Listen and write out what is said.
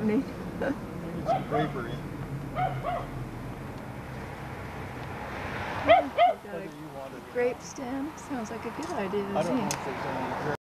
donate. Maybe some bravery. Grape stand sounds like a good idea to me. I don't know if there's any